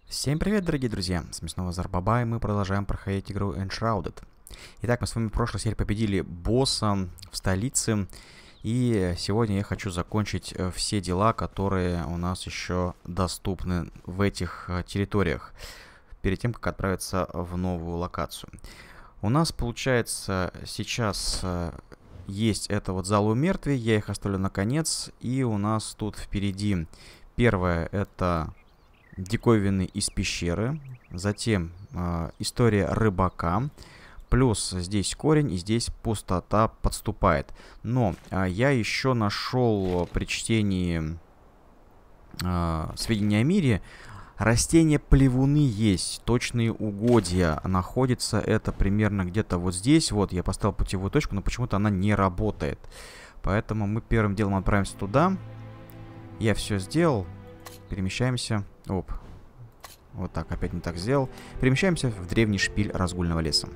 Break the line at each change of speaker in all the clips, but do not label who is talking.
Всем привет, дорогие друзья! С вами снова Зарбаба, и мы продолжаем проходить игру Enshrouded. Итак, мы с вами в прошлой серии победили босса в столице, и сегодня я хочу закончить все дела, которые у нас еще доступны в этих территориях, перед тем, как отправиться в новую локацию. У нас, получается, сейчас есть это вот зал у мертвей, я их оставлю на конец, и у нас тут впереди первое это диковины из пещеры, затем история рыбака, плюс здесь корень и здесь пустота подступает. Но я еще нашел при чтении сведения о мире, растения-плевуны есть, точные угодья. Находится это примерно где-то вот здесь. Вот, я поставил путевую точку, но почему-то она не работает. Поэтому мы первым делом отправимся туда. Я все сделал. Перемещаемся. Оп. Вот так, опять не так сделал. Перемещаемся в древний шпиль разгульного леса.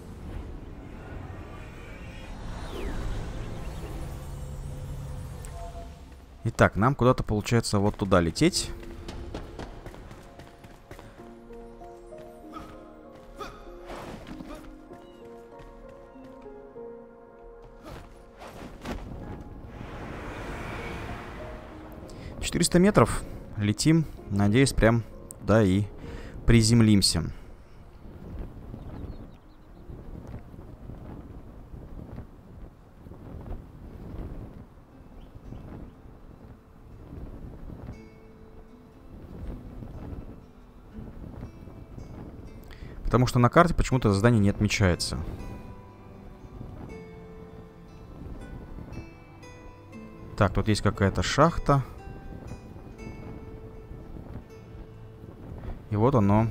Итак, нам куда-то получается вот туда лететь. «400 метров. Летим. Надеюсь, прям туда и приземлимся». Потому что на карте почему-то здание не отмечается. Так, тут есть какая-то шахта. И вот оно.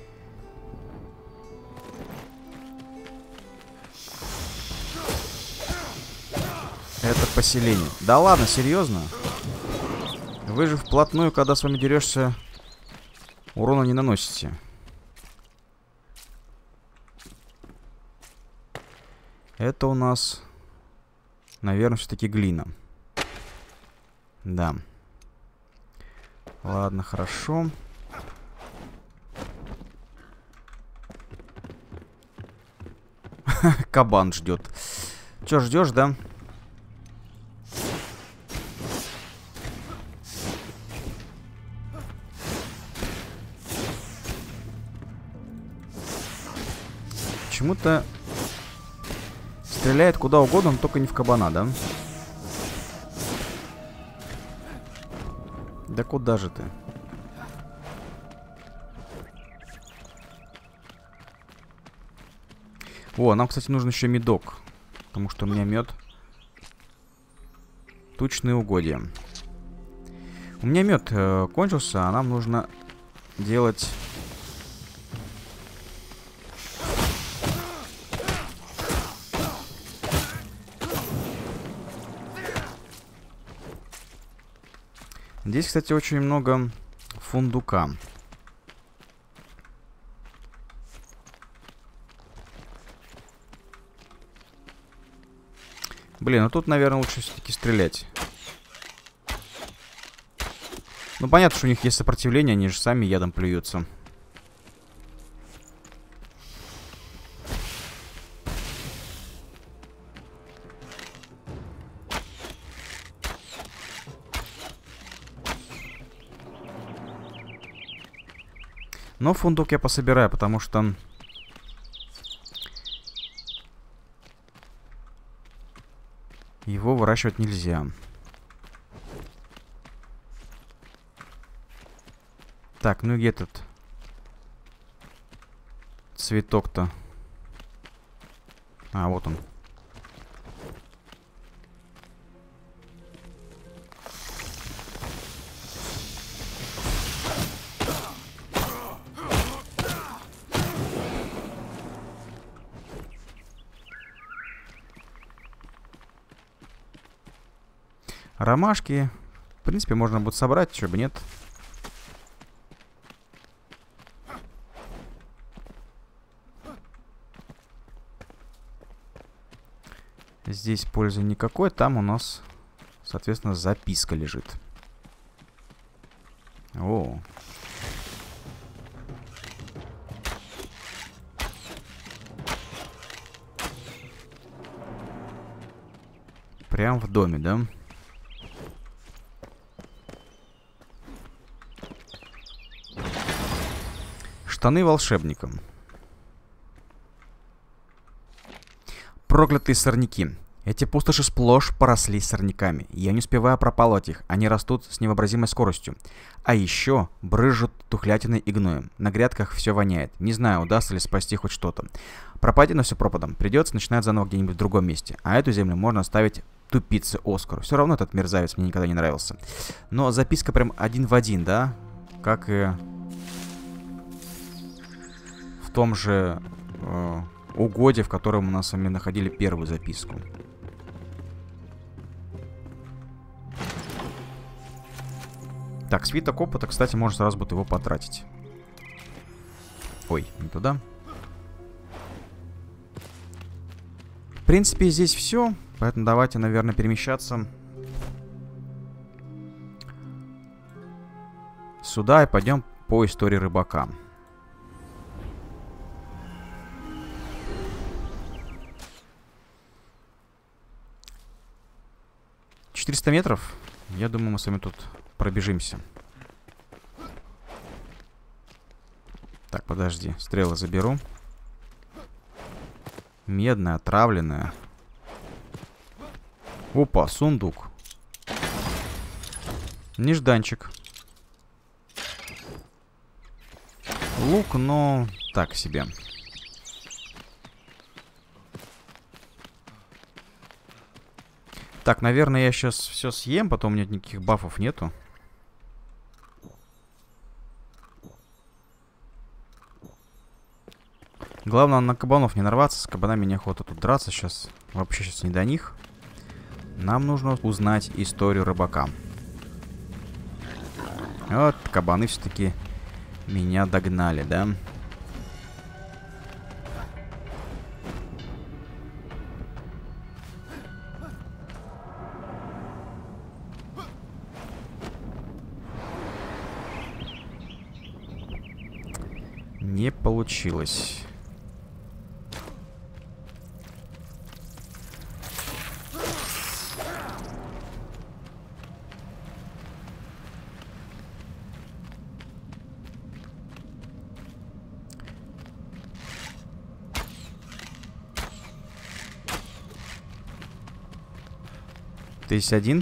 Это поселение. Да ладно, серьезно? Вы же вплотную, когда с вами дерешься, урона не наносите. Это у нас, наверное, все-таки глина. Да. Ладно, хорошо. Кабан ждет. Че, ждешь, да? Почему-то стреляет куда угодно, но только не в кабана, да? Да куда же ты? О, нам, кстати, нужен еще медок. Потому что у меня мед. Тучные угодья. У меня мед кончился, а нам нужно делать... Здесь, кстати, очень много фундука. Блин, ну тут, наверное, лучше все-таки стрелять. Ну, понятно, что у них есть сопротивление, они же сами ядом плюются. Но фундук я пособираю, потому что... его выращивать нельзя. Так, ну где этот цветок-то? А, вот он. Ромашки. В принципе, можно будет собрать, чего бы нет. Здесь пользы никакой. Там у нас, соответственно, записка лежит. О. Прям в доме, да? Штаны волшебника. Проклятые сорняки. Эти пустоши сплошь поросли сорняками. Я не успеваю пропалывать их, они растут с невообразимой скоростью. А еще брызжут тухлятиной и гноем. На грядках все воняет. Не знаю, удастся ли спасти хоть что-то. Пропади на все пропадом. Придется начинать заново где-нибудь в другом месте. А эту землю можно оставить тупице Оскару. Все равно этот мерзавец мне никогда не нравился. Но записка прям один в один, да? Как и в том же угоде, в котором мы с вами находили первую записку. Так, свиток опыта, кстати, можно сразу будет его потратить. Ой, не туда. В принципе, здесь все. Поэтому давайте, наверное, перемещаться сюда и пойдем по истории рыбака. «400 метров. Я думаю, мы с вами тут пробежимся. Так, подожди. Стрелы заберу. Медная, отравленная. Опа, сундук. Нежданчик. Лук, но так себе. Так, наверное, я сейчас все съем, потом у меня никаких бафов нету. Главное на кабанов не нарваться. С кабанами неохота тут драться сейчас. Вообще сейчас не до них. Нам нужно узнать историю рыбака. Вот, кабаны все-таки меня догнали, да? Не получилось. Ты есть один?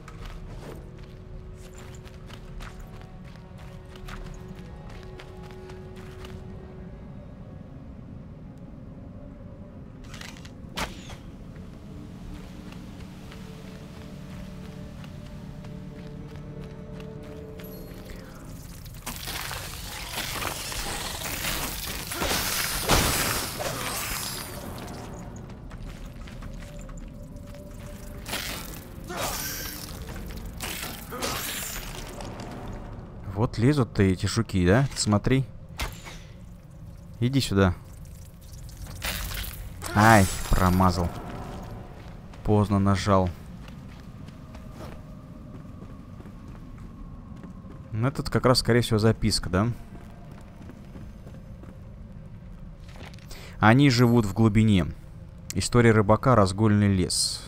Вот лезут-то эти жуки, да? Смотри. Иди сюда. Ай, промазал. Поздно нажал. Ну, это как раз, скорее всего, записка, да? Они живут в глубине. История рыбака, разгульный лес.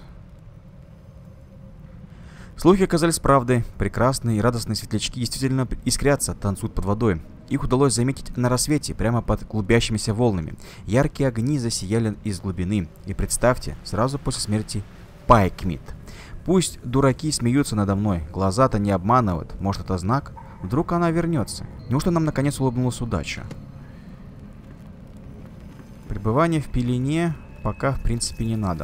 Слухи оказались правдой. Прекрасные и радостные светлячки действительно искрятся, танцуют под водой. Их удалось заметить на рассвете, прямо под клубящимися волнами. Яркие огни засияли из глубины. И представьте, сразу после смерти Пайкмит. Пусть дураки смеются надо мной, глаза-то не обманывают. Может, это знак? Вдруг она вернется. Неужто нам наконец улыбнулась удача? Пребывание в пелене пока, в принципе, не надо.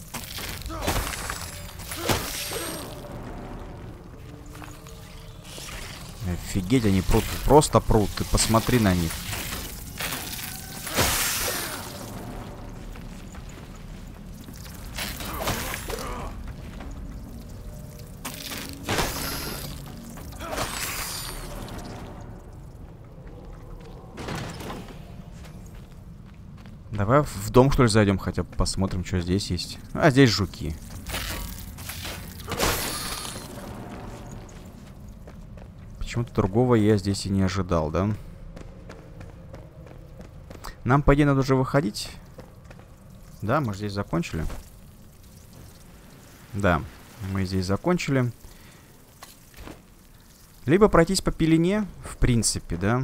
Офигеть, они прут, просто прут. Ты посмотри на них. Давай в дом, что ли, зайдем, хотя бы посмотрим, что здесь есть. А, здесь жуки. Почему-то другого я здесь и не ожидал, да? Нам, по идее, надо уже выходить. Да, мы же здесь закончили. Да, мы здесь закончили. Либо пройтись по пелене, в принципе, да.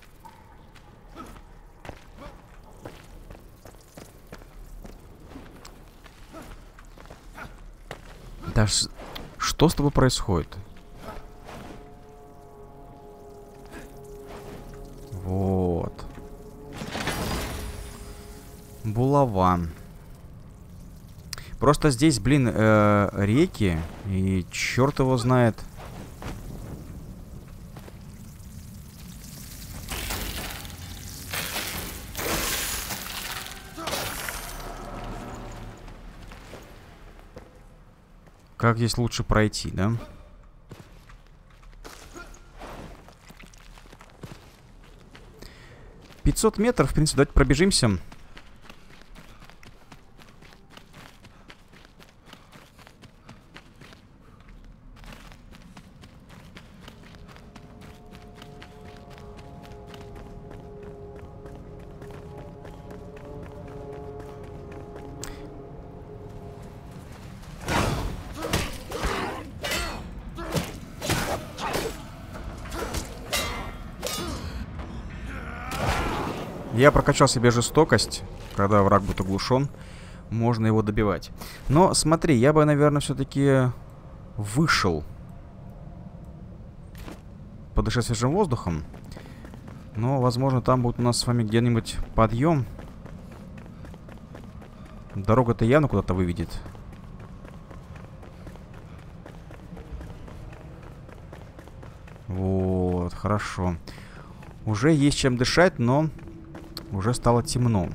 Да что с тобой происходит? Вот. Булава. Просто здесь, блин, реки, и черт его знает. Как здесь лучше пройти, да? «500 метров, в принципе, давайте пробежимся. Я прокачал себе жестокость. Когда враг будет оглушен, можно его добивать. Но смотри, я бы, наверное, все-таки вышел. Подышать свежим воздухом. Но, возможно, там будет у нас с вами где-нибудь подъем. Дорога-то явно куда-то выведет. Вот, хорошо. Уже есть чем дышать, но уже стало темно.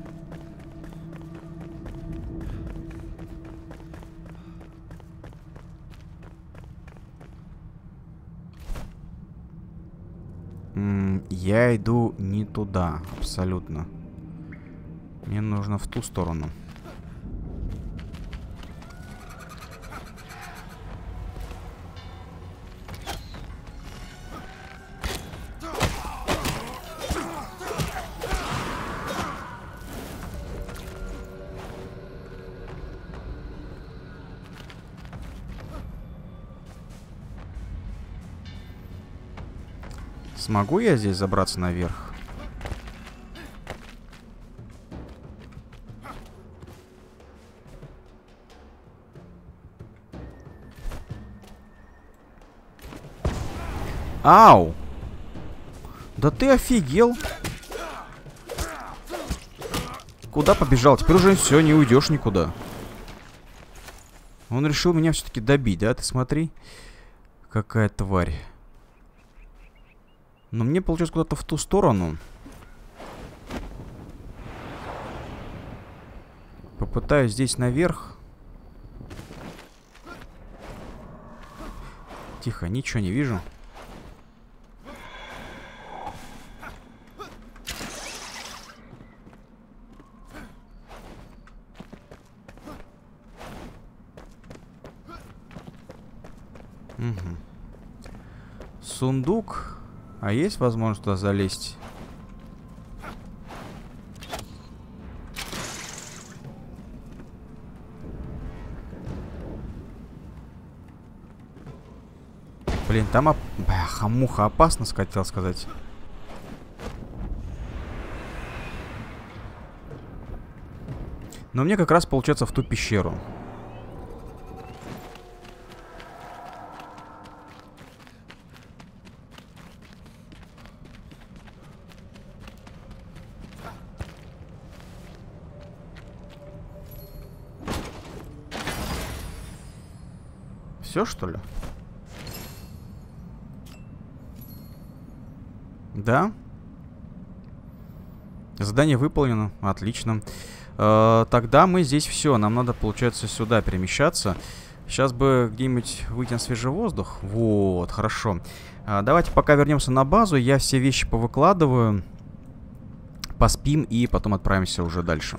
Я иду не туда, абсолютно. Мне нужно в ту сторону. Смогу я здесь забраться наверх? Ау! Да ты офигел! Куда побежал? Теперь уже все, не уйдешь никуда. Он решил меня все-таки добить, да? Ты смотри. Какая тварь. Но мне, получается, куда-то в ту сторону. Попытаюсь здесь наверх. Тихо, ничего не вижу. Угу. Сундук. А есть возможность туда залезть? Блин, там хамуха опасно, хотел сказать. Но мне как раз получается в ту пещеру. Все, что ли? Да. Задание выполнено. Отлично. Тогда мы здесь все. Нам надо, получается, сюда перемещаться. Сейчас бы где-нибудь выйти на свежий воздух. Вот, хорошо. Давайте пока вернемся на базу. Я все вещи повыкладываю. Поспим и потом отправимся уже дальше.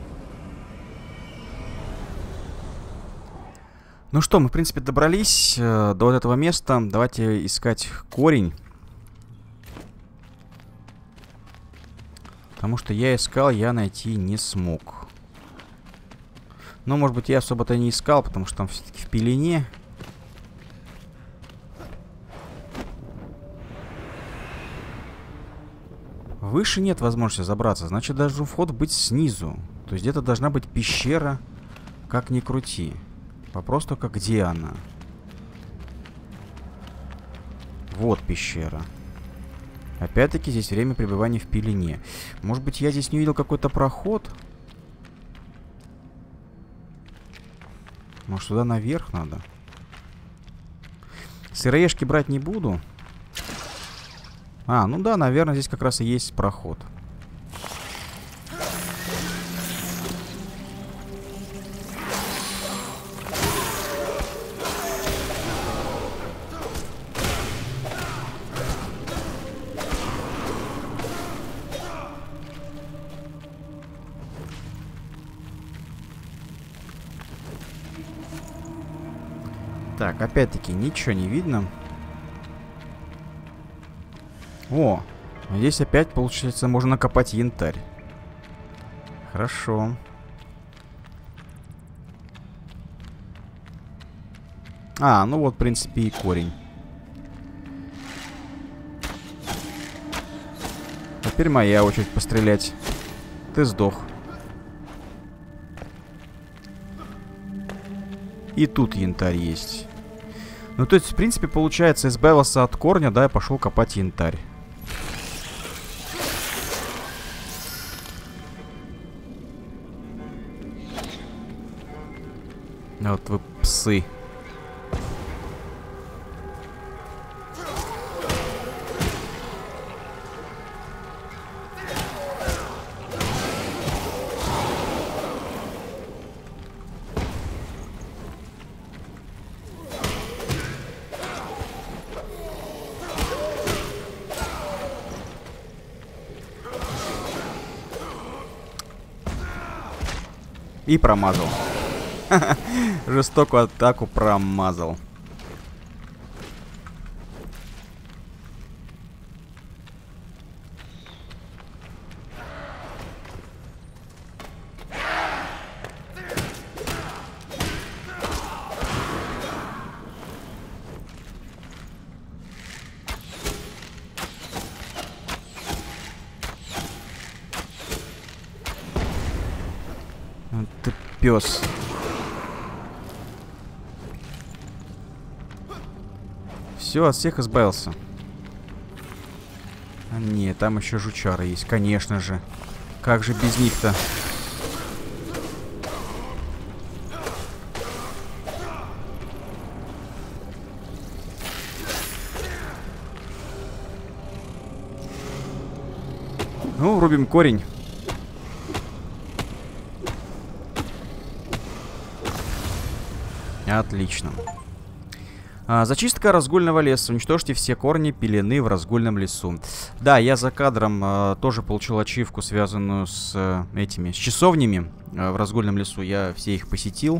Ну что, мы, в принципе, добрались до вот этого места. Давайте искать корень. Потому что я искал, я найти не смог. Но, может быть, я особо-то не искал, потому что там все-таки в пелене. Выше нет возможности забраться. Значит, должен вход быть снизу. То есть где-то должна быть пещера, как ни крути. Вопрос только, где она? Вот пещера. Опять-таки здесь время пребывания в пелене. Может быть, я здесь не увидел какой-то проход? Может, сюда наверх надо? Сыроежки брать не буду. А, ну да, наверное, здесь как раз и есть проход. Так, опять-таки ничего не видно. О, здесь опять, получается, можно накопать янтарь. Хорошо. А, ну вот, в принципе, и корень. Теперь моя очередь пострелять. Ты сдох. И тут янтарь есть. Ну, то есть, в принципе, получается, избавился от корня, да, и пошел копать янтарь. Вот вы псы. И промазал. Жестокую атаку промазал. Ты пес. Все, от всех избавился. А нет, там еще жучары есть, конечно же. Как же без них-то? Ну, рубим корень. Отлично. Зачистка разгульного леса. Уничтожьте все корни пелены в разгульном лесу. Да, я за кадром тоже получил ачивку, связанную с с часовнями в разгульном лесу. Я все их посетил.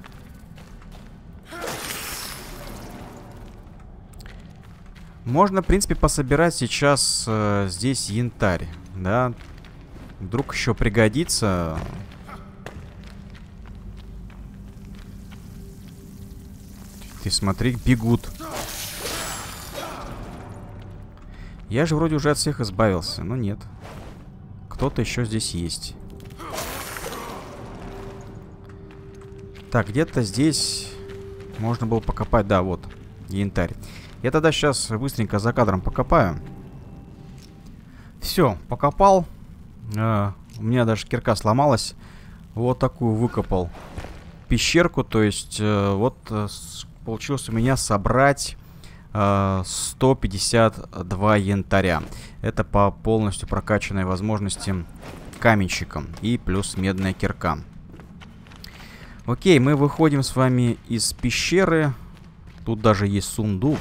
Можно, в принципе, пособирать сейчас здесь янтарь, да. Вдруг еще пригодится. Ты смотри, бегут. Я же вроде уже от всех избавился, но нет. Кто-то еще здесь есть. Так, где-то здесь можно было покопать. Да, вот, янтарь. Я тогда сейчас быстренько за кадром покопаю. Все, покопал. У меня даже кирка сломалась. Вот такую выкопал пещерку. То есть, вот получилось у меня собрать 152 янтаря. Это по полностью прокачанной возможности каменщиком. И плюс медная кирка. Окей, мы выходим с вами из пещеры. Тут даже есть сундук.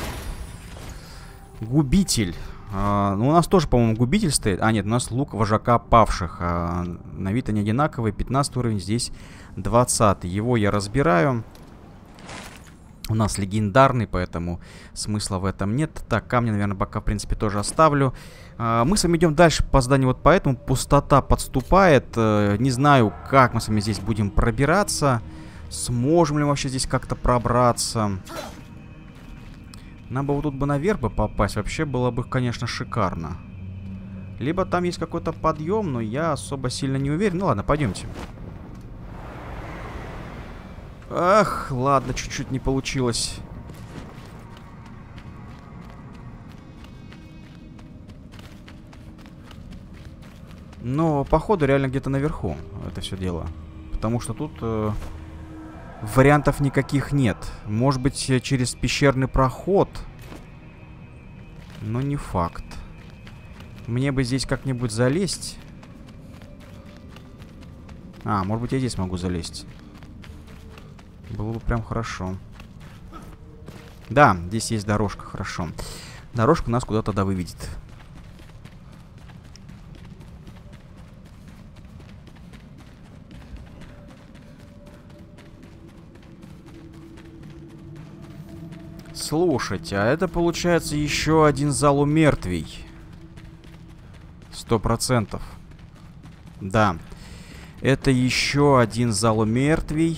Губитель. Ну, у нас тоже, по-моему, губитель стоит. А, нет, у нас лук вожака павших. На вид они одинаковые. 15 уровень, здесь 20. Его я разбираю. у нас легендарный, поэтому смысла в этом нет. Так, камни, наверное, пока, в принципе, тоже оставлю. Мы с вами идем дальше по зданию, вот поэтому пустота подступает. Не знаю, как мы с вами здесь будем пробираться. Сможем ли мы вообще здесь как-то пробраться? Нам бы вот тут бы наверх бы попасть. Вообще было бы, конечно, шикарно. Либо там есть какой-то подъем, но я особо сильно не уверен. Ну ладно, пойдемте. Ах, ладно, чуть-чуть не получилось. Но, походу, реально где-то наверху это все дело. Потому что тут вариантов никаких нет. Может быть, через пещерный проход. Но не факт. Мне бы здесь как-нибудь залезть. А, может быть, я здесь могу залезть. Было бы прям хорошо. Да, здесь есть дорожка, хорошо. Дорожка нас куда-то да выведет. Слушайте, а это получается еще один зал у мертвей. 100%. Да. Это еще один зал у мертвей.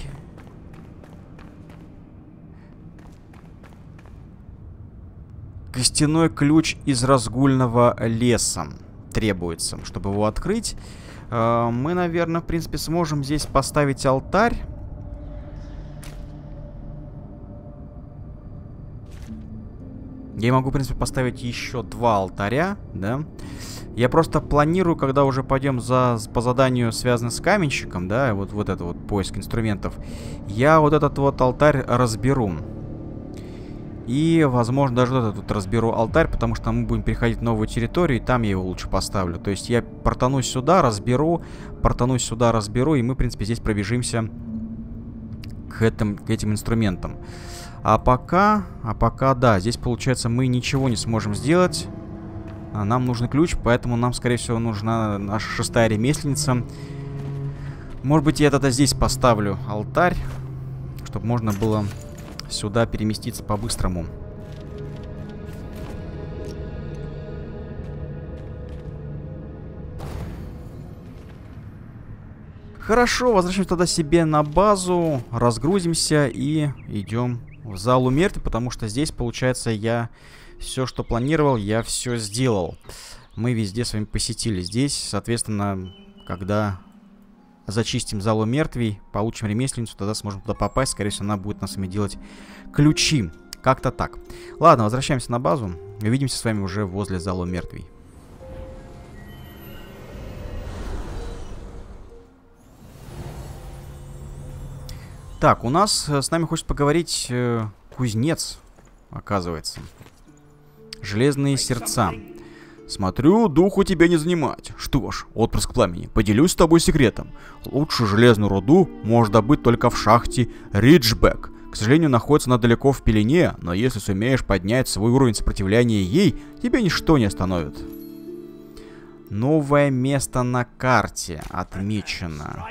Костяной ключ из разгульного леса требуется, чтобы его открыть. Мы, наверное, в принципе, сможем здесь поставить алтарь. Я могу, в принципе, поставить еще 2 алтаря, да. Я просто планирую, когда уже пойдем по заданию, связанному с каменщиком, да, вот это вот поиск инструментов, я вот этот вот алтарь разберу. И, возможно, даже вот этот вот разберу алтарь, потому что мы будем переходить в новую территорию, и там я его лучше поставлю. То есть я портанусь сюда, разберу, портанусь сюда, разберу, и мы, в принципе, здесь пробежимся к этим инструментам. А пока, да, здесь, получается, мы ничего не сможем сделать. Нам нужен ключ, поэтому нам, скорее всего, нужна наша 6-я ремесленница. Может быть, я тогда здесь поставлю алтарь, чтобы можно было сюда переместиться по-быстрому. Хорошо, возвращаемся тогда себе на базу, разгрузимся и идем в зал у мертвых, потому что здесь, получается, я все, что планировал, я все сделал. Мы везде с вами посетили. Здесь, соответственно, когда зачистим зал у мертвей, получим ремесленницу, тогда сможем туда попасть. Скорее всего, она будет нам с вами делать ключи. Как-то так. Ладно, возвращаемся на базу. Увидимся с вами уже возле зала у мертвей. Так, у нас с нами хочет поговорить кузнец, оказывается. Железные сердца. Смотрю, духу тебя не занимать. Что ж, отпрыск пламени, поделюсь с тобой секретом. Лучшую железную руду можно добыть только в шахте Риджбек. К сожалению, находится она далеко в пелене, но если сумеешь поднять свой уровень сопротивления ей, тебя ничто не остановит. Новое место на карте отмечено.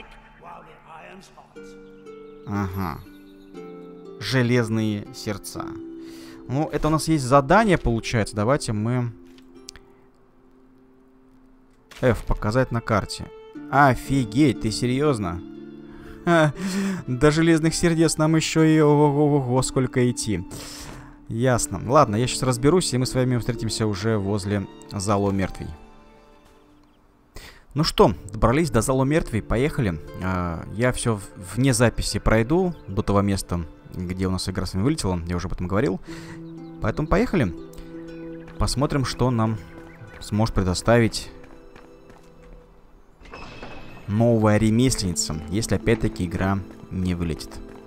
Ага. Железные сердца. Ну, это у нас есть задание, получается. Давайте мы... F показать на карте. Офигеть, ты серьезно? До железных сердец нам еще и ого-го сколько идти. Ясно. Ладно, я сейчас разберусь, и мы с вами встретимся уже возле зала мертвей. Ну что, добрались до зала мертвей, поехали. Я все вне записи пройду до того места, где у нас игра с вами вылетела. Я уже об этом говорил. Поэтому поехали. Посмотрим, что нам сможет предоставить новая ремесленница, если опять-таки игра не вылетит.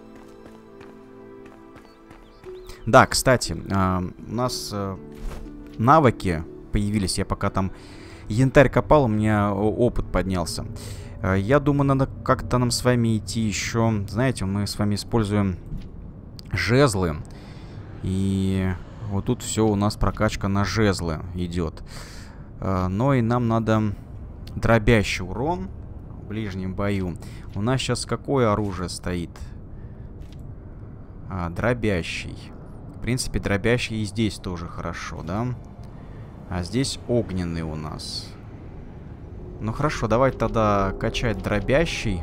Да, кстати, у нас навыки появились. Я пока там янтарь копал, у меня опыт поднялся. Я думаю, надо как-то нам с вами идти еще. Знаете, мы с вами используем жезлы. И вот тут все у нас прокачка на жезлы идет. Но и нам надо дробящий урон в ближнем бою. У нас сейчас какое оружие стоит? Дробящий. В принципе, дробящий и здесь тоже хорошо, да? А здесь огненный у нас. Ну хорошо, давайте тогда качать дробящий.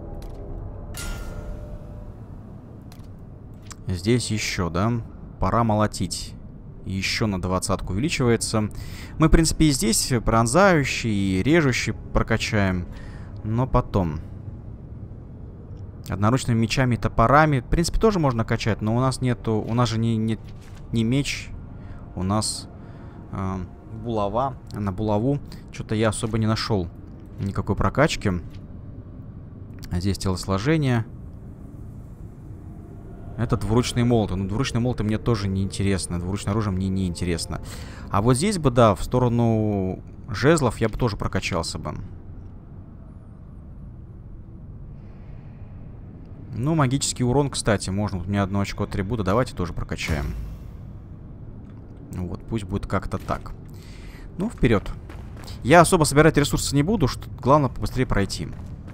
Здесь еще, да? Пора молотить. Еще на 20-ку увеличивается. Мы, в принципе, и здесь пронзающий, и режущий прокачаем. Но потом. Одноручными мечами и топорами. В принципе, тоже можно качать, но у нас нету... У нас же не меч. У нас булава. А на булаву что-то я особо не нашел никакой прокачки. А здесь телосложение. Это двуручные молоты. Но двуручные молоты мне тоже не интересно. Двуручное оружие мне не интересно. А вот здесь бы, да, в сторону жезлов я бы тоже прокачался бы. Ну, магический урон, кстати, можно. У меня одно очко атрибута. Давайте тоже прокачаем. Вот, пусть будет как-то так. Ну, вперед. Я особо собирать ресурсы не буду. Главное, побыстрее пройти.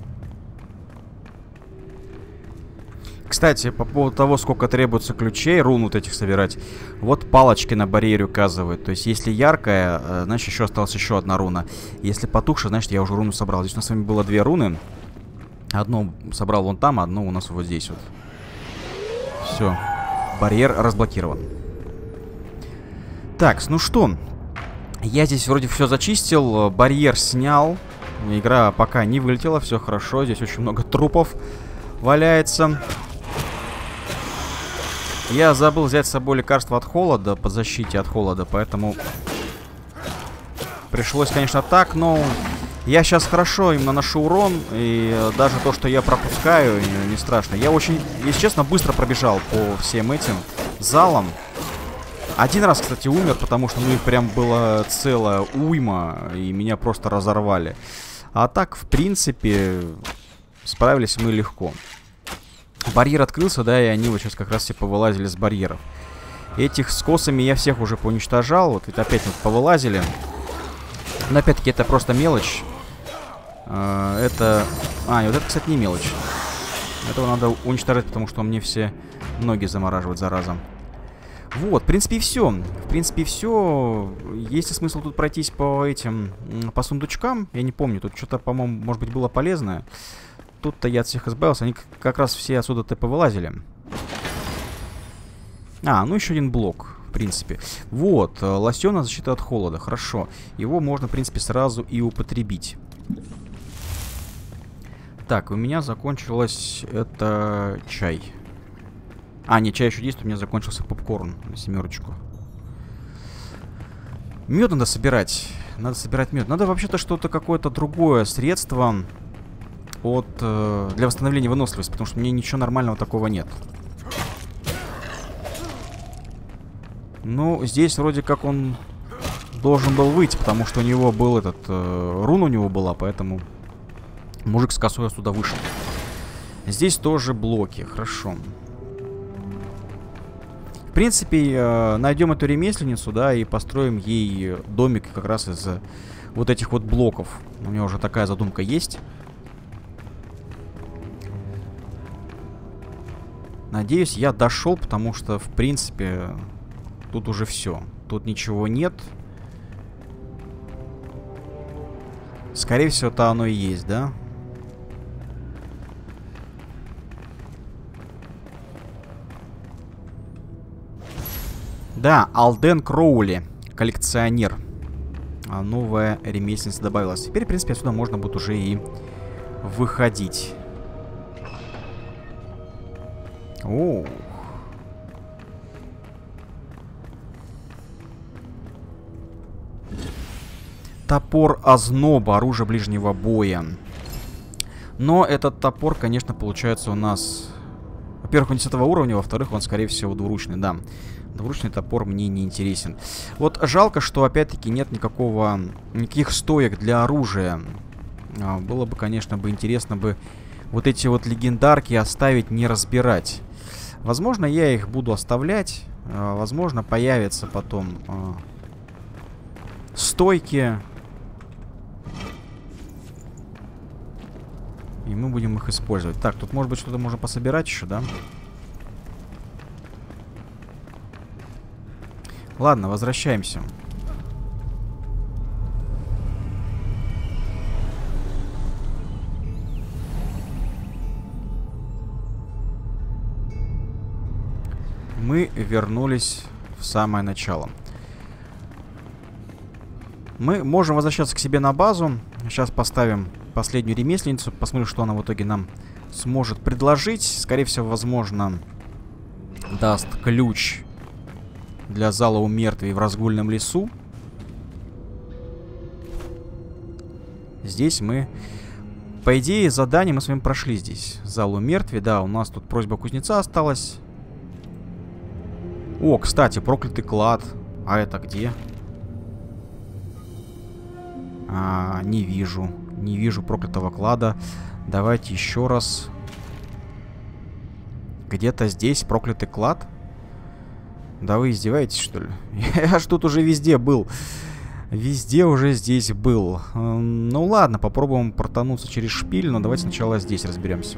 Кстати, по поводу того, сколько требуется ключей, рун вот этих собирать. Вот палочки на барьере указывают. То есть, если яркая, значит, еще осталась еще одна руна. Если потухшая, значит, я уже руну собрал. Здесь у нас с вами было 2 руны. Одну собрал вон там, одну у нас вот здесь вот. Все. Барьер разблокирован. Так, ну что. Я здесь вроде все зачистил. Барьер снял. Игра пока не вылетела. Все хорошо. Здесь очень много трупов валяется. Я забыл взять с собой лекарство от холода. По защите от холода. Поэтому пришлось, конечно, так. Но я сейчас хорошо им наношу урон. И даже то, что я пропускаю, не страшно. Я очень, если честно, быстро пробежал по всем этим залам. Один раз, кстати, умер, потому что, ну, их прям была целая уйма. И меня просто разорвали. А так, в принципе, справились мы легко. Барьер открылся, да, и они вот сейчас как раз все повылазили с барьеров. Этих с косами я всех уже поуничтожал. Вот это опять вот повылазили. Но опять-таки это просто мелочь. Это... А, вот это, кстати, не мелочь. Этого надо уничтожать, потому что он мне все ноги замораживает, зараза. Вот, в принципе, и все. В принципе, и все. Есть ли смысл тут пройтись по этим... По сундучкам? Я не помню. Тут что-то, по-моему, может быть, было полезное. Тут-то я от всех избавился. Они как раз все отсюда-то повылазили. А, ну еще один блок, в принципе. Вот, лосьон защита от холода. Хорошо. Его можно, в принципе, сразу и употребить. Так, у меня закончилось это чай. А, нет, чай еще действует. У меня закончился попкорн на 7. Мед надо собирать. Надо собирать мед. Надо вообще-то что-то, какое-то другое средство для восстановления выносливости, потому что мне ничего нормального такого нет. Ну, здесь вроде как он должен был выйти, потому что у него был рун у него была, поэтому мужик с косой отсюда вышел. Здесь тоже блоки, хорошо. В принципе, найдем эту ремесленницу, да, и построим ей домик как раз из вот этих вот блоков. У меня уже такая задумка есть. Надеюсь, я дошел, потому что, в принципе, тут уже все. Тут ничего нет. Скорее всего, это оно и есть, да? Да, Алден Кроули, коллекционер. А новая ремесленница добавилась. Теперь, в принципе, отсюда можно будет уже и выходить. О. Топор озноба, оружие ближнего боя. Но этот топор, конечно, получается у нас... Во-первых, он 10 уровня, во-вторых, он, скорее всего, двуручный, да. Двуручный топор мне не интересен. Вот жалко, что, опять-таки, нет никаких стоек для оружия. Было бы, конечно, интересно бы вот эти вот легендарки оставить, не разбирать. Возможно, я их буду оставлять. Возможно, появятся потом стойки. И мы будем их использовать. Так, тут, может быть, что-то можно пособирать еще, да? Ладно, возвращаемся. Мы вернулись в самое начало. Мы можем возвращаться к себе на базу. Сейчас поставим последнюю ремесленницу. Посмотрим, что она в итоге нам сможет предложить. Скорее всего, возможно, даст ключ для зала у мертвей в разгульном лесу. Здесь мы... По идее, задание мы с вами прошли здесь. Зал у мертвей. Да, у нас тут просьба кузнеца осталась. О, кстати, проклятый клад. А это где? Не вижу. Не вижу проклятого клада. Давайте еще раз. Где-то здесь проклятый клад? Да вы издеваетесь, что ли? Я ж тут уже везде был. Везде уже здесь был. Ну ладно, попробуем портануться через шпиль, но давайте сначала здесь разберемся.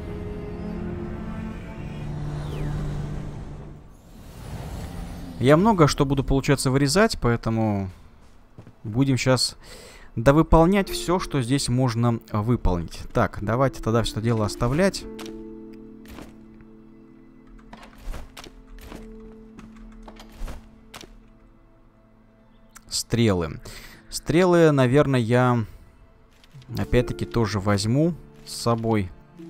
Я много что буду, получается, вырезать, поэтому будем сейчас довыполнять все, что здесь можно выполнить. Так, давайте тогда все это дело оставлять. Стрелы. Стрелы, наверное, я опять-таки тоже возьму с собой.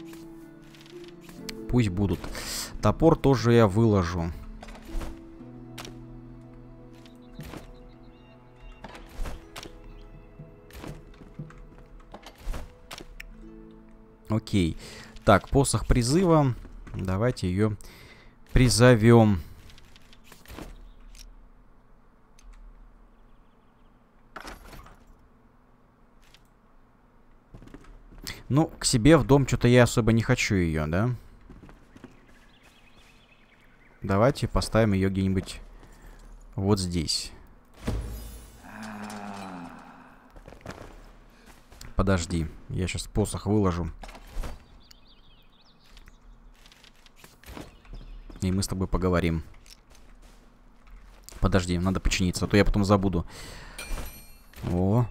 Пусть будут. Топор тоже я выложу. Окей. Так, посох призыва. Давайте ее призовем. Ну, к себе в дом что-то я особо не хочу ее, да? Давайте поставим ее где-нибудь вот здесь. Подожди, я сейчас посох выложу. И мы с тобой поговорим. Подожди, надо починиться, а то я потом забуду. О.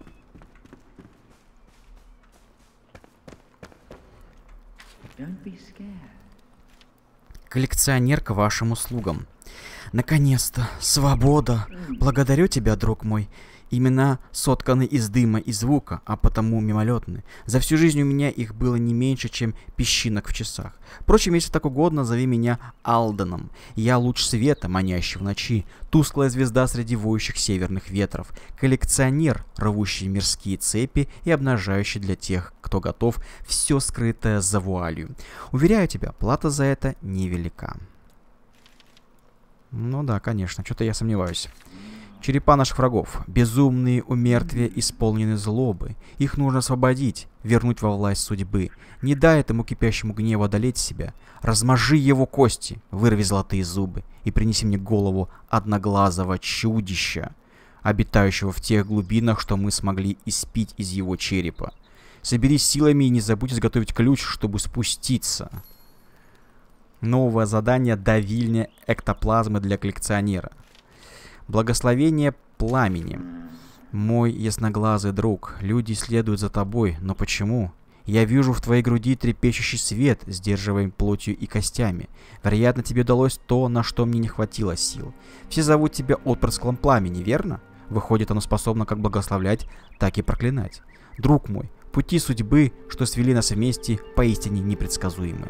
Коллекционер к вашим услугам. Наконец-то, свобода. Благодарю тебя, друг мой. Имена сотканы из дыма и звука, а потому мимолетны. За всю жизнь у меня их было не меньше, чем песчинок в часах. Впрочем, если так угодно, зови меня Алданом. Я луч света, манящий в ночи, тусклая звезда среди воющих северных ветров, коллекционер, рвущий мирские цепи и обнажающий для тех, кто готов, все скрытое за вуалью. Уверяю тебя, плата за это невелика. Ну да, конечно, что-то я сомневаюсь. Черепа наших врагов, безумные у мертвия, исполнены злобы. Их нужно освободить, вернуть во власть судьбы. Не дай этому кипящему гневу одолеть себя. Размажи его кости, вырви золотые зубы и принеси мне голову одноглазого чудища, обитающего в тех глубинах, что мы смогли испить из его черепа. Соберись силами и не забудь изготовить ключ, чтобы спуститься. Новое задание «Давильня эктоплазмы для коллекционера». Благословение пламени. Мой ясноглазый друг, люди следуют за тобой, но почему? Я вижу в твоей груди трепещущий свет, сдерживаемый плотью и костями. Вероятно, тебе удалось то, на что мне не хватило сил. Все зовут тебя отпрыском пламени, верно? Выходит, оно способно как благословлять, так и проклинать. Друг мой, пути судьбы, что свели нас вместе, поистине непредсказуемы.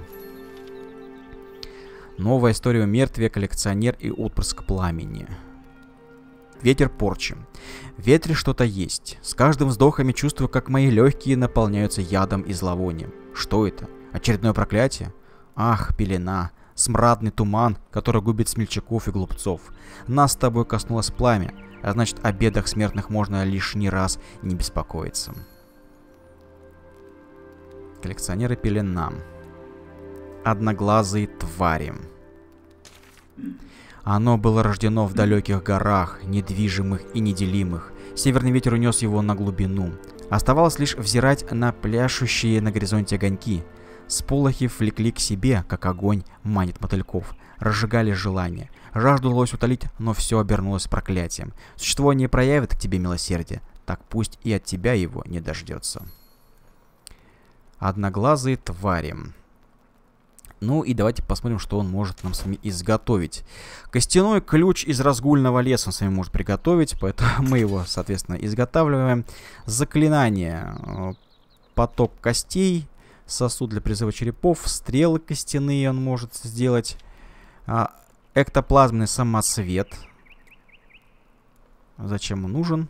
Новая история о мертве, коллекционер и отпрыск пламени. Ветер порчи. В ветре что-то есть. С каждым вздохом я чувствую, как мои легкие наполняются ядом и зловонием. Что это? Очередное проклятие? Ах, пелена. Смрадный туман, который губит смельчаков и глупцов. Нас с тобой коснулось пламя, а значит, о бедах смертных можно лишний раз не беспокоиться. Коллекционеры пелена. Одноглазые твари. Оно было рождено в далеких горах, недвижимых и неделимых. Северный ветер унес его на глубину. Оставалось лишь взирать на пляшущие на горизонте огоньки. Сполохи влекли к себе, как огонь манит мотыльков. Разжигали желание. Жажду удалось утолить, но все обернулось проклятием. Существо не проявит к тебе милосердия, так пусть и от тебя его не дождется. Одноглазые твари. Ну и давайте посмотрим, что он может нам с вами изготовить. Костяной ключ из разгульного леса он с вами может приготовить, поэтому мы его, соответственно, изготавливаем. Заклинание. Поток костей, сосуд для призыва черепов, стрелы костяные он может сделать. Эктоплазменный самоцвет. Зачем он нужен?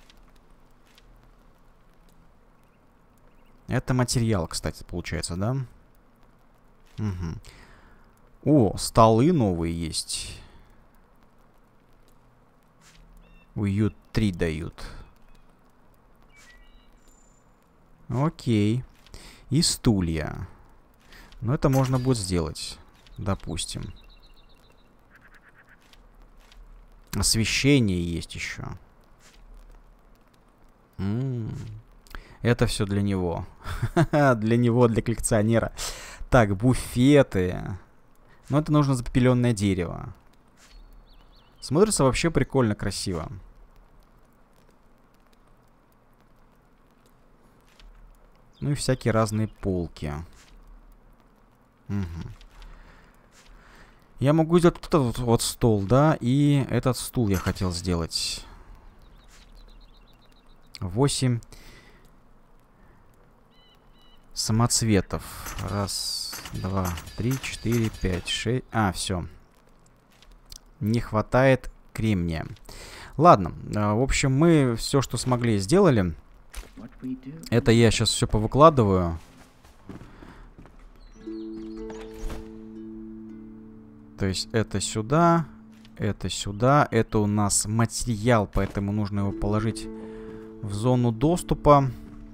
Это материал, кстати, получается, да? Угу. О, столы новые есть. Уют 3 дают. Окей. И стулья. Но это можно будет сделать. Допустим. Освещение есть еще. Это все для него. Для него, для коллекционера. Так, буфеты. Но это нужно запепеленное дерево. Смотрится вообще прикольно, красиво. Ну и всякие разные полки. Угу. Я могу сделать этот вот стол, да? И этот стул я хотел сделать. 8 самоцветов. Раз, два, три, 4, 5, 6. А, все. Не хватает кремния. Ладно. В общем, мы все, что смогли, сделали. Это я сейчас все повыкладываю. То есть это сюда, это сюда. Это у нас материал, поэтому нужно его положить в зону доступа.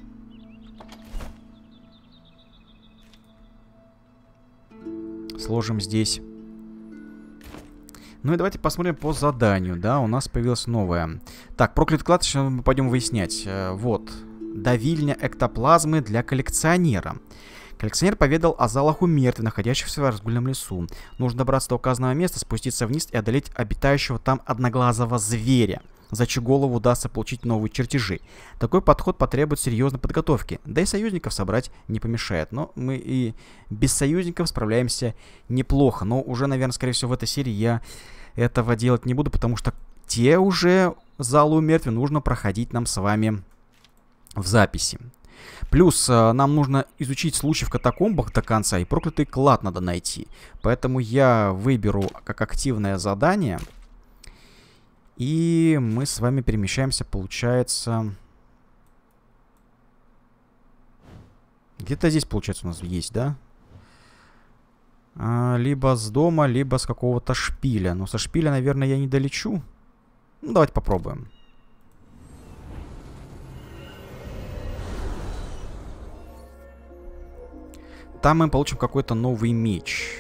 Сложим здесь. Ну и давайте посмотрим по заданию, да, у нас появилось новое. Так, проклятый клад, сейчас мы пойдем выяснять. Вот, давильня эктоплазмы для коллекционера. Коллекционер поведал о залах у мертвых, находящихся в разгульном лесу. Нужно добраться до указанного места, спуститься вниз и одолеть обитающего там одноглазого зверя, за чью голову удастся получить новые чертежи. Такой подход потребует серьезной подготовки, да и союзников собрать не помешает. Но мы и без союзников справляемся неплохо. Но уже, наверное, скорее всего, в этой серии я этого делать не буду, потому что те уже залы у мертвых нужно проходить нам с вами в записи. Плюс нам нужно изучить случаи в катакомбах до конца, и проклятый клад надо найти. Поэтому я выберу как активное задание. И мы с вами перемещаемся, получается... Где-то здесь, получается, у нас есть, да? Либо с дома, либо с какого-то шпиля. Но со шпиля, наверное, я не долечу. Ну, давайте попробуем. Там мы получим какой-то новый меч.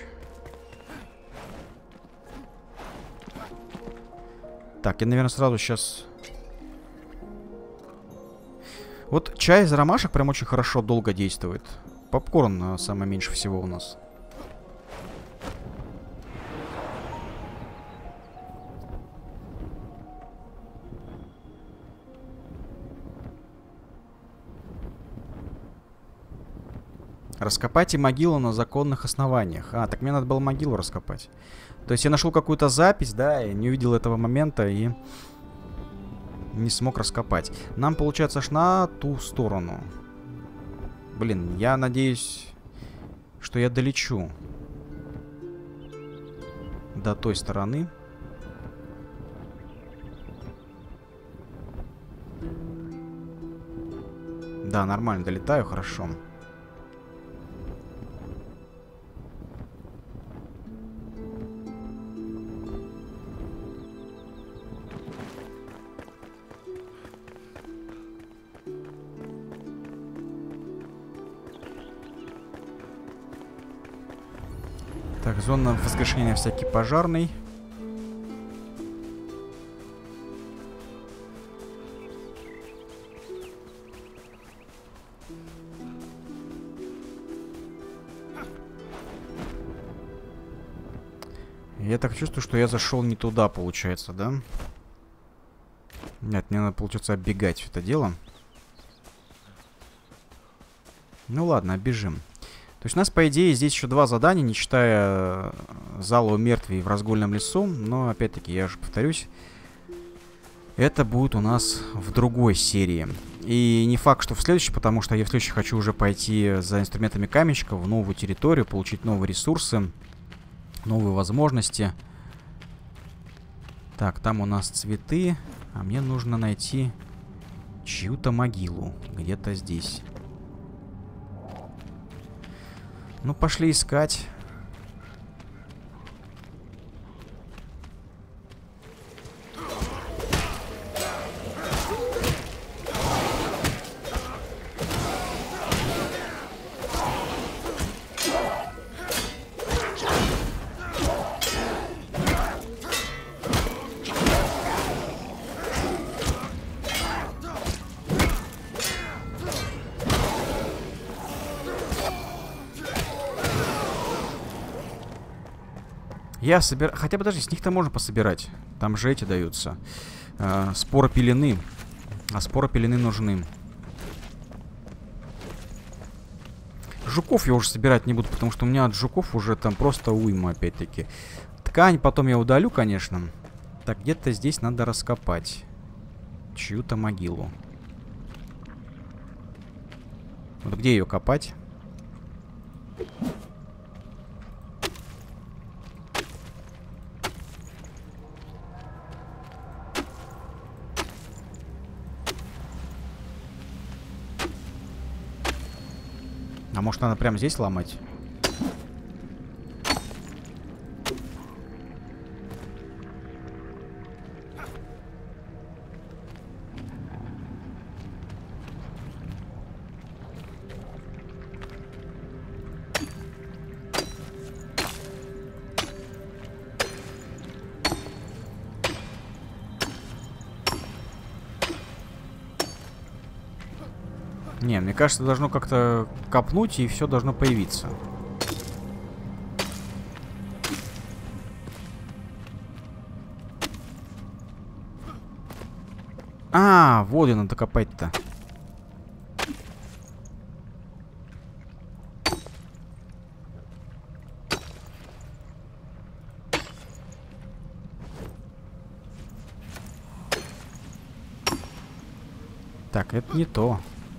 Так, я, наверное, сразу сейчас... Вот чай из ромашек прям очень хорошо долго действует. Попкорн самое меньше всего у нас. Раскопайте могилу на законных основаниях. А, так мне надо было могилу раскопать. То есть я нашел какую-то запись, да, и не увидел этого момента и не смог раскопать. Нам, получается, аж на ту сторону. Блин, я надеюсь, что я долечу до той стороны. Да, нормально, долетаю, хорошо. Так, зона воскрешения всякий пожарный. Я так чувствую, что я зашел не туда, получается, да? Нет, мне надо, получается, оббегать все это дело. Ну ладно, оббежим. То есть у нас, по идее, здесь еще 2 задания, не считая зала у мертвей в разгульном лесу. Но, опять-таки, я же повторюсь, это будет у нас в другой серии. И не факт, что в следующей, потому что я в следующей хочу уже пойти за инструментами каменщика в новую территорию, получить новые ресурсы, новые возможности. Так, там у нас цветы, а мне нужно найти чью-то могилу где-то здесь. Ну, пошли искать. Я собираю... Хотя бы даже с них-то можно пособирать. Там же эти даются. Споры пелены. А споры пелены нужны. Жуков я уже собирать не буду, потому что у меня от жуков уже там просто уйма, опять-таки. Ткань потом я удалю, конечно. Так, где-то здесь надо раскопать чью-то могилу. Вот где ее копать? А может, надо прямо здесь ломать? Не, мне кажется, должно как-то копнуть, и все должно появиться. А, вот и надо копать-то. Так, это не то.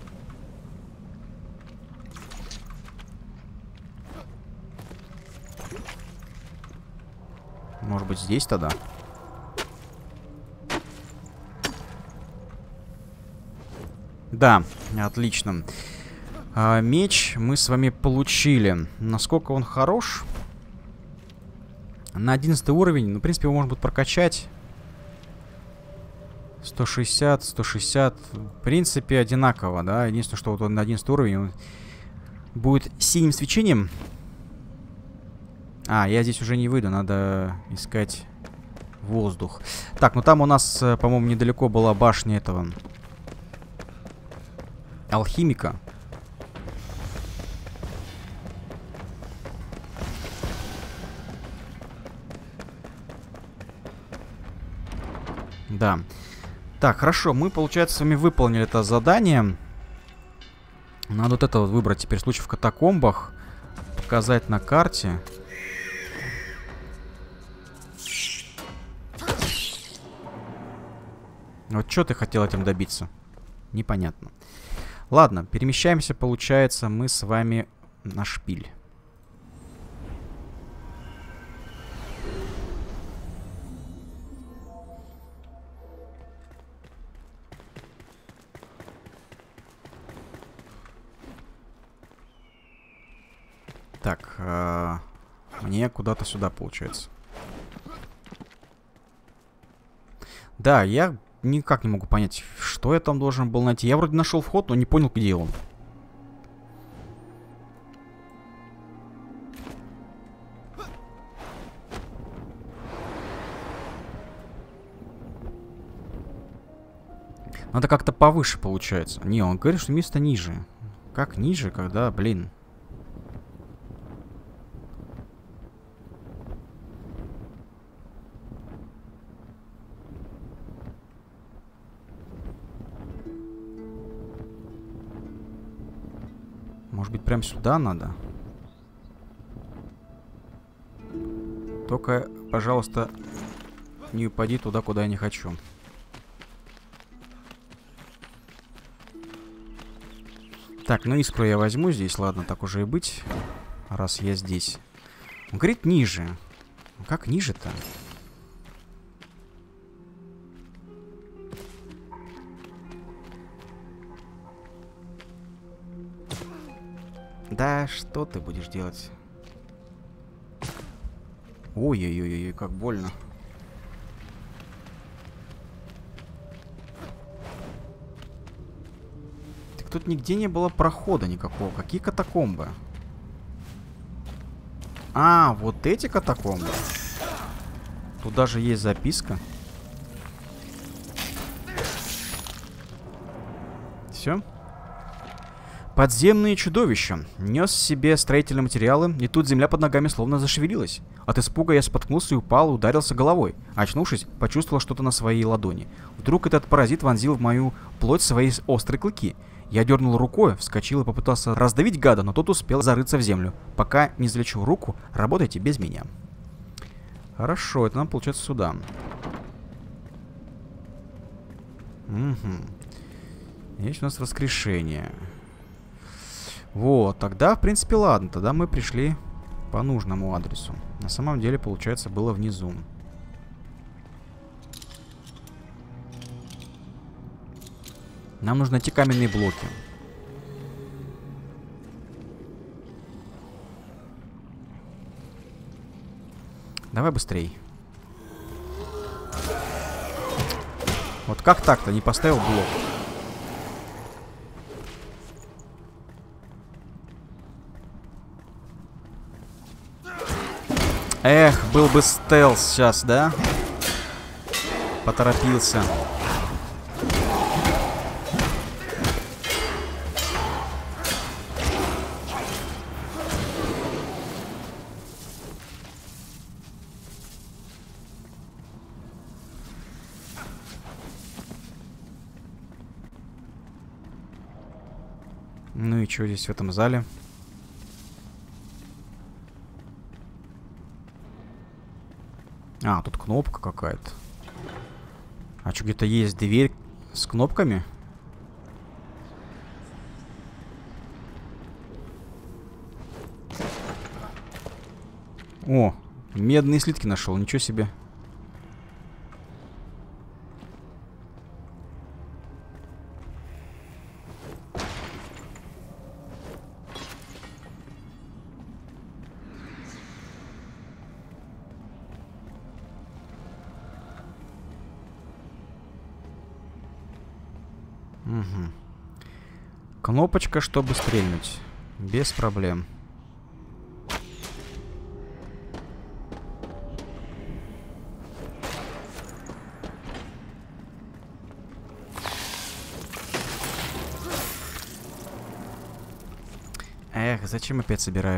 Может быть, здесь тогда? Да, отлично. Меч мы с вами получили. Насколько он хорош? На 11 уровень. Ну, в принципе, его можно будет прокачать. 160, 160. В принципе, одинаково, да. Единственное, что вот он на 11 уровень он будет синим свечением. А, я здесь уже не выйду. Надо искать воздух. Так, ну там у нас, по-моему, недалеко была башня этого алхимика. Да. Так, хорошо, мы, получается, с вами выполнили это задание. Надо вот это вот выбрать теперь случай в катакомбах. Показать на карте. Вот что ты хотел этим добиться? Непонятно. Ладно, перемещаемся, получается, мы с вами на шпиль. Так, мне куда-то сюда, получается. Да, я никак не могу понять, что я там должен был найти. Я вроде нашел вход, но не понял, где он. Надо как-то повыше, получается. Не, он говорит, что место ниже. Как ниже, когда, блин... Может быть, прям сюда надо? Только, пожалуйста, не упади туда, куда я не хочу. Так, ну искру я возьму здесь. Ладно, так уже и быть. Раз я здесь. Он говорит ниже. Ну, как ниже-то? Да что ты будешь делать? Ой-ой-ой, как больно. Так тут нигде не было прохода никакого. Какие катакомбы? А, вот эти катакомбы. Тут даже есть записка. Все. Подземные чудовища. Нес себе строительные материалы, и тут земля под ногами словно зашевелилась. От испуга я споткнулся и упал, и ударился головой. Очнувшись, почувствовал что-то на своей ладони. Вдруг этот паразит вонзил в мою плоть свои острые клыки. Я дернул рукой, вскочил и попытался раздавить гада, но тот успел зарыться в землю. Пока не залечу руку, работайте без меня. Хорошо, это нам получается сюда. Угу. Есть у нас воскрешение. Вот, тогда, в принципе, ладно. Тогда мы пришли по нужному адресу. На самом деле, получается, было внизу. Нам нужно найти каменные блоки. Давай быстрей. Вот как так-то не поставил блок? Эх, был бы стелс сейчас, да? Поторопился. Ну и что здесь в этом зале? А, тут кнопка какая-то. А что, где-то есть дверь с кнопками? О, медные слитки нашел, ничего себе. Угу. Кнопочка, чтобы стрельнуть. Без проблем. Эх, зачем опять собираю?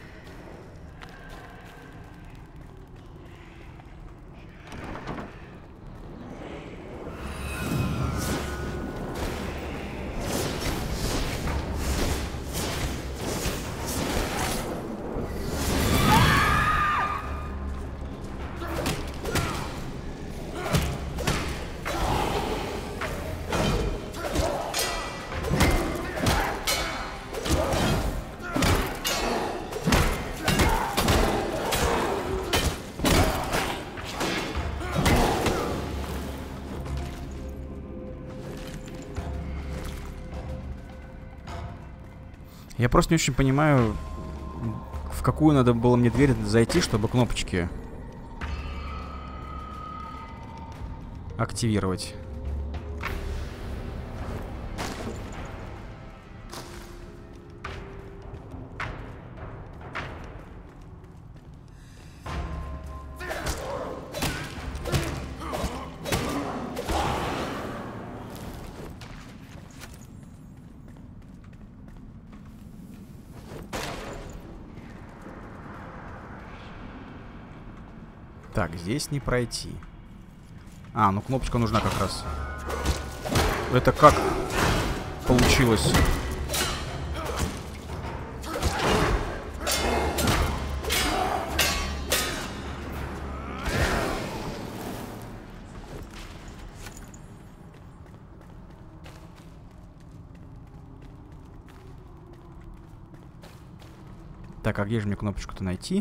Я просто не очень понимаю, в какую надо было мне дверь зайти, чтобы кнопочки активировать. Так, здесь не пройти. А, ну кнопочка нужна как раз. Это как получилось? Так, а где же мне кнопочку-то найти?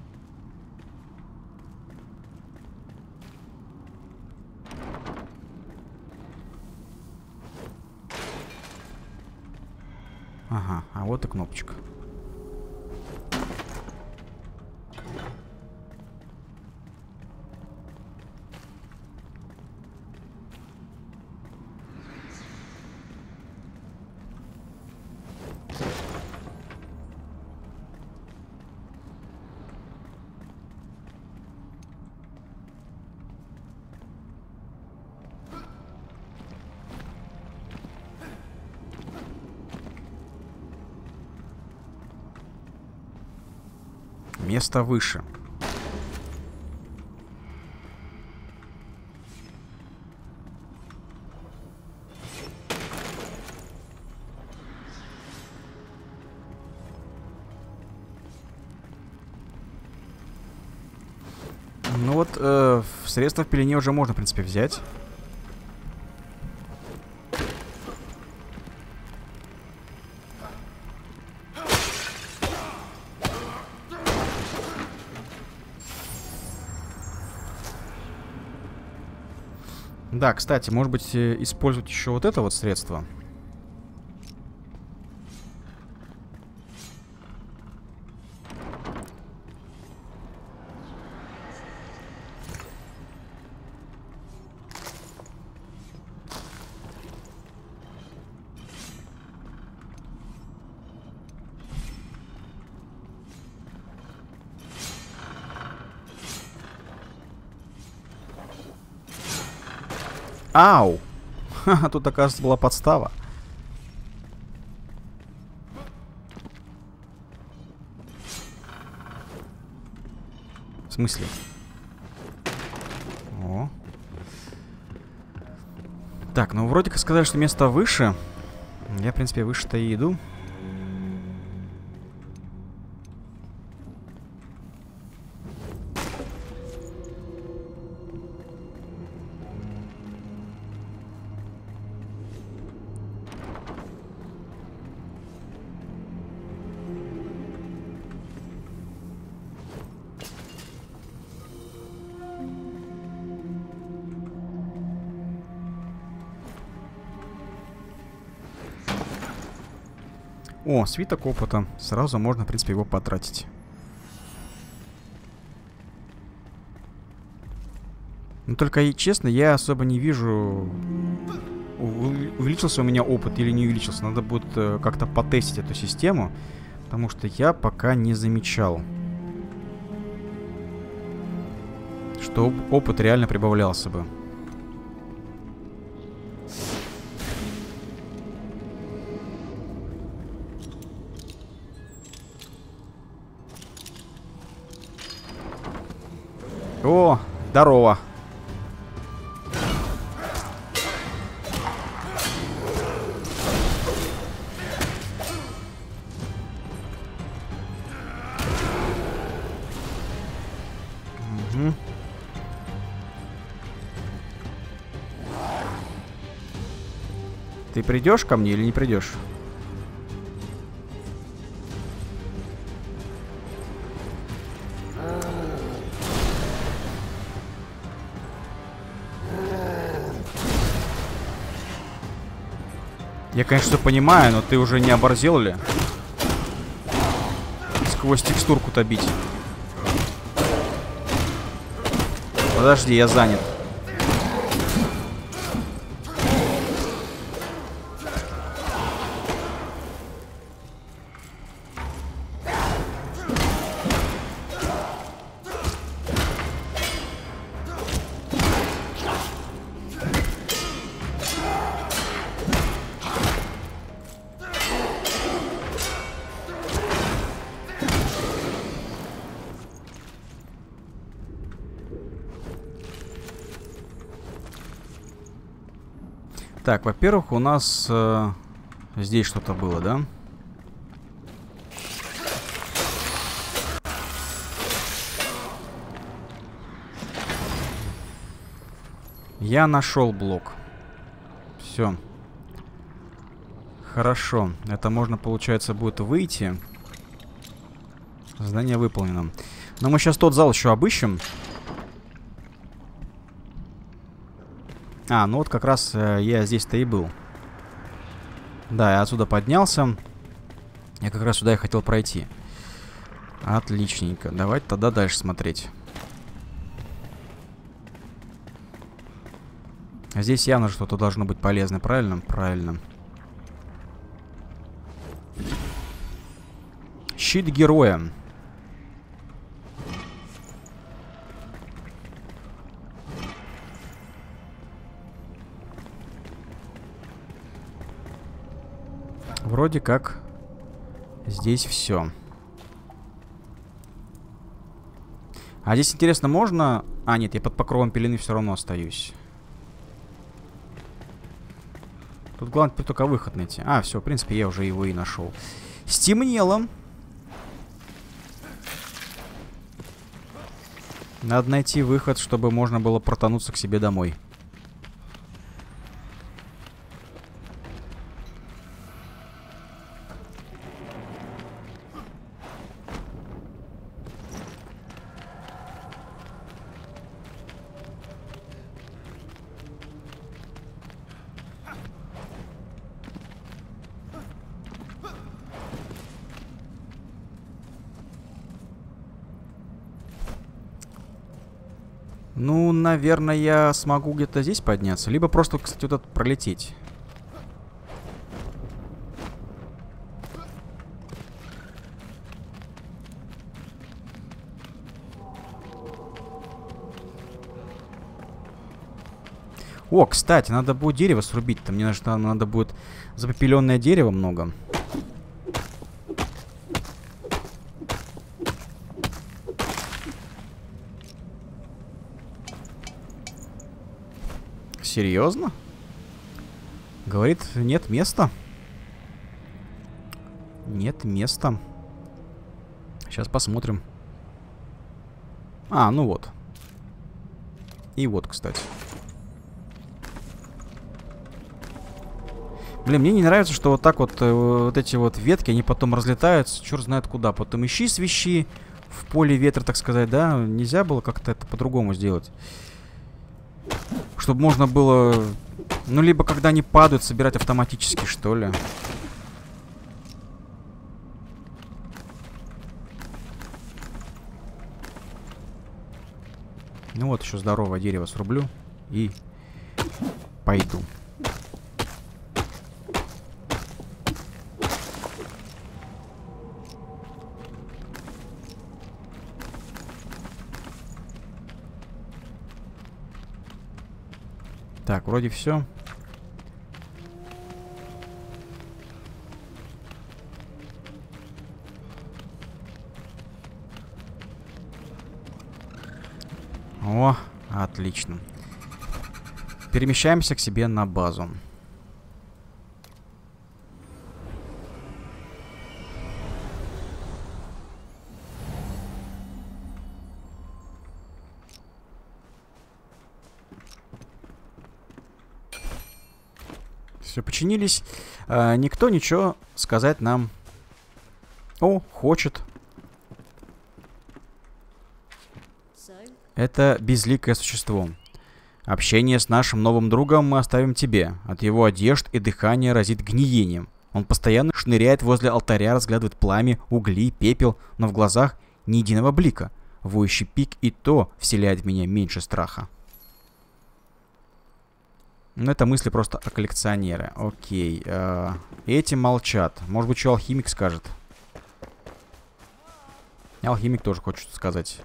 Ага, а вот и кнопочка. Место выше. Ну вот, средства в пелене уже можно, в принципе, взять. Да, кстати, может быть, использовать еще вот это вот средство. Ау! Ха-ха, тут, оказывается, была подстава. В смысле? О. Так, ну вроде как сказали, что место выше. Я, в принципе, выше-то и иду. О, свиток опыта. Сразу можно, в принципе, его потратить. Но только, и честно, я особо не вижу, увеличился у меня опыт или не увеличился. Надо будет как-то потестить эту систему, потому что я пока не замечал, что опыт реально прибавлялся бы. О, здорово. Угу. Ты придешь ко мне или не придешь? Я, конечно, понимаю, но ты уже не оборзел ли? Сквозь текстурку-то бить. Подожди, я занят. Так, во-первых, у нас здесь что-то было, да? Я нашел блок. Все. Хорошо. Это можно, получается, будет выйти. Задание выполнено. Но мы сейчас тот зал еще обыщем. А, ну вот как раз я здесь-то и был. Да, я отсюда поднялся. Я как раз сюда и хотел пройти. Отличненько. Давайте тогда дальше смотреть. Здесь явно что-то должно быть полезное, правильно? Правильно. Щит героя. Вроде как здесь все. А здесь, интересно, можно... А, нет, я под покровом пелены все равно остаюсь. Тут главное только выход найти. А, все, в принципе, я уже его и нашел. Стемнело. Надо найти выход, чтобы можно было протонуться к себе домой. Ну, наверное, я смогу где-то здесь подняться. Либо просто, кстати, вот этот пролететь. О, кстати, надо будет дерево срубить-то. Мне надо будет запопеленное дерево много. Серьезно? Говорит, нет места. Нет места. Сейчас посмотрим. А, ну вот. И вот, кстати. Блин, мне не нравится, что вот так вот, вот эти вот ветки, они потом разлетаются, черт знает куда. Потом ищи свищи в поле ветра, так сказать, да? Нельзя было как-то это по-другому сделать. Чтобы можно было, ну, либо когда они падают, собирать автоматически, что ли. Ну вот, еще здоровое дерево срублю и пойду. Так, вроде все. О, отлично. Перемещаемся к себе на базу. Все, починились. Никто ничего сказать нам... О, хочет. Это безликое существо. Общение с нашим новым другом мы оставим тебе. От его одежд и дыхания разит гниением. Он постоянно шныряет возле алтаря, разглядывает пламя, угли, пепел, но в глазах ни единого блика. Воющий пик и то вселяет в меня меньше страха. Ну, это мысли просто о коллекционере. Окей. Эти молчат. Может быть, что алхимик скажет? Алхимик тоже хочет что сказать.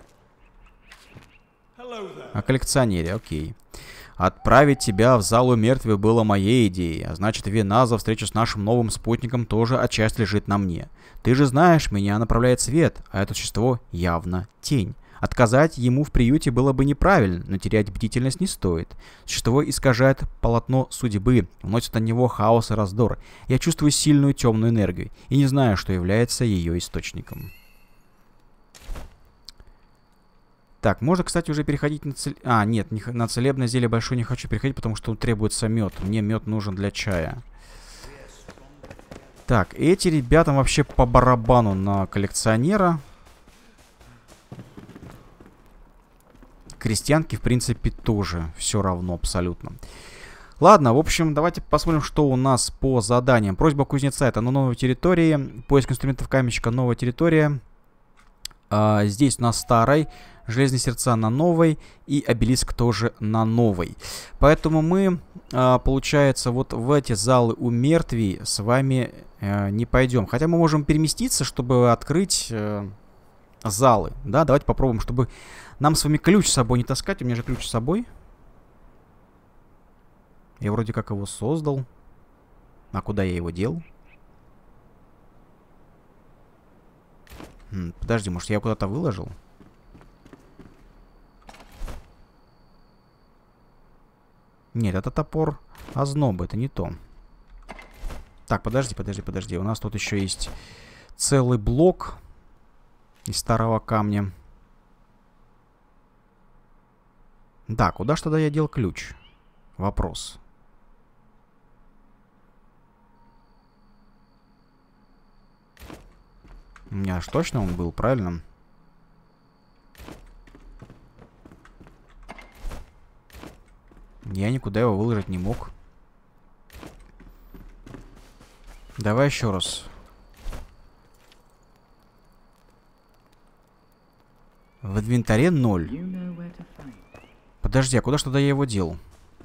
О коллекционере, окей. Отправить тебя в залу мертвых было моей идеей, а значит, вина за встречу с нашим новым спутником тоже отчасти лежит на мне. Ты же знаешь, меня направляет свет, а это существо явно тень. Отказать ему в приюте было бы неправильно, но терять бдительность не стоит. Существо искажает полотно судьбы, вносит на него хаос и раздор. Я чувствую сильную темную энергию и не знаю, что является ее источником. Так, можно, кстати, уже переходить на А, нет, на целебное зелье большое не хочу переходить, потому что тут требуется мед. Мне мед нужен для чая. Так, эти ребята вообще по барабану на коллекционера. Крестьянки, в принципе, тоже все равно абсолютно. Ладно, в общем, давайте посмотрим, что у нас по заданиям. Просьба кузнеца — это на новой территории. Поиск инструментов каменщика — новая территория. Здесь у нас старой. Железные сердца на новой. И обелиск тоже на новой. Поэтому мы, получается, вот в эти залы у мертвей с вами не пойдем. Хотя мы можем переместиться, чтобы открыть залы. Да, давайте попробуем, чтобы нам с вами ключ с собой не таскать. У меня же ключ с собой. Я вроде как его создал. А куда я его дел? Подожди, может я его куда-то выложил? Нет, это топор озноба, это не то. Так, подожди. У нас тут еще есть целый блок из старого камня. Да, куда ж тогда я дел ключ? Вопрос. У меня аж точно он был, правильно? Я никуда его выложить не мог. Давай еще раз. В инвентаре 0. Подожди, а куда ж тогда я его дел?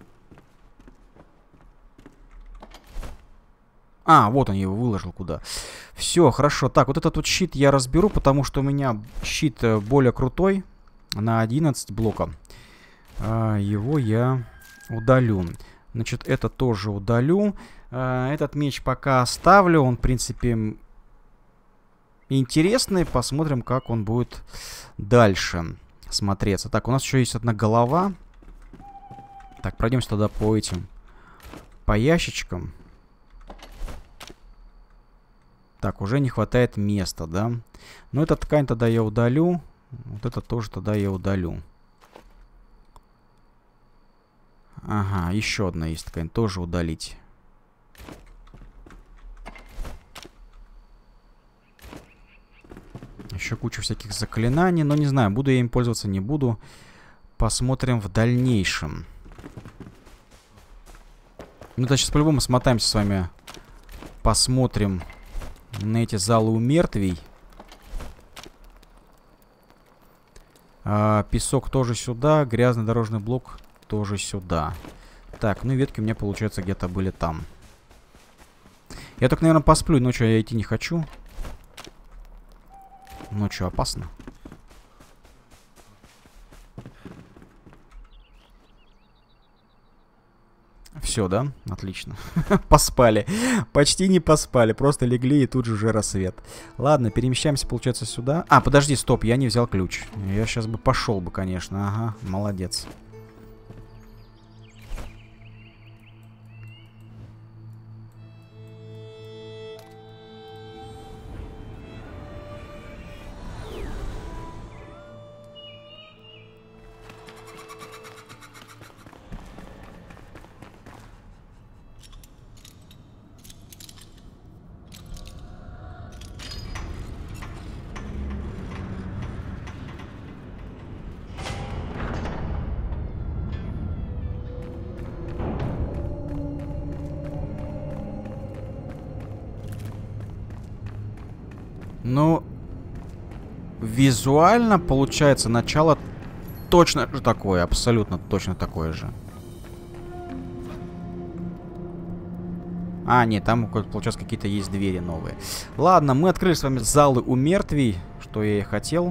А, вот он, я его выложил куда. Все, хорошо. Так, вот этот вот щит я разберу, потому что у меня щит более крутой. На 11 блока. Его я удалю. Значит, это тоже удалю. Этот меч пока оставлю. Он, в принципе, интересный. Посмотрим, как он будет дальше смотреться. Так, у нас еще есть одна голова. Так, пройдемся тогда по этим. По ящичкам. Так, уже не хватает места, да? Но эту ткань тогда я удалю. Вот это тоже тогда я удалю. Ага, еще одна есть ткань. Тоже удалить. Еще куча всяких заклинаний. Но не знаю, буду я им пользоваться, не буду. Посмотрим в дальнейшем. Ну, да, сейчас по-любому смотаемся с вами. Посмотрим на эти залы у мертвей. Песок тоже сюда. Грязный дорожный блок тоже сюда. Так, ну и ветки у меня, получается, где-то были там. Я только, наверное, посплю. Ночью я идти не хочу. Ночью опасно. Все, да? Отлично. Поспали. Почти не поспали. Просто легли, и тут же уже рассвет. Ладно, перемещаемся, получается, сюда. А, подожди, стоп, я не взял ключ. Я сейчас бы пошел бы, конечно. Ага, молодец. Ну, визуально, получается, начало точно же такое. Абсолютно точно такое же. А, нет, там, получается, какие-то есть двери новые. Ладно, мы открыли с вами залы у мертвей, что я и хотел.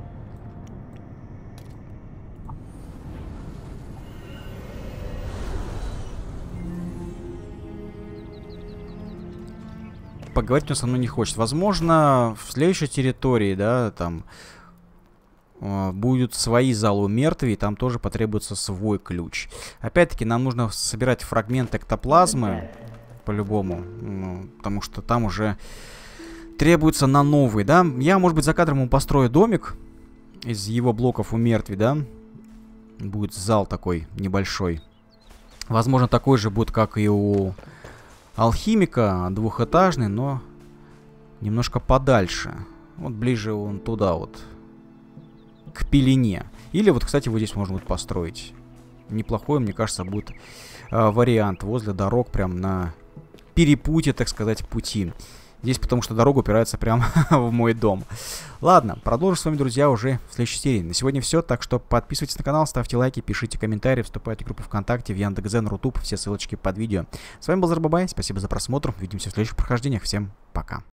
Поговорить он со мной не хочет. Возможно, в следующей территории, да, там будут свои залы у мертвей, там тоже потребуется свой ключ. Опять-таки, нам нужно собирать фрагмент эктоплазмы, по-любому, потому что там уже требуется на новый, да. Я, может быть, за кадром ему построю домик из его блоков у мертвей, да. Будет зал такой небольшой. Возможно, такой же будет, как и у алхимика, двухэтажный, но немножко подальше. Вот ближе он туда вот, к пелене. Или вот, кстати, вот здесь можно будет построить. Неплохой, мне кажется, будет вариант возле дорог, прям на перепутье, так сказать, пути. Здесь потому что дорога упирается прямо в мой дом. Ладно, продолжим с вами, друзья, уже в следующей серии. На сегодня все, так что подписывайтесь на канал, ставьте лайки, пишите комментарии, вступайте в группу ВКонтакте, в Яндекс.Дзен, Рутуб, все ссылочки под видео. С вами был Зарбабай, спасибо за просмотр, увидимся в следующих прохождениях, всем пока.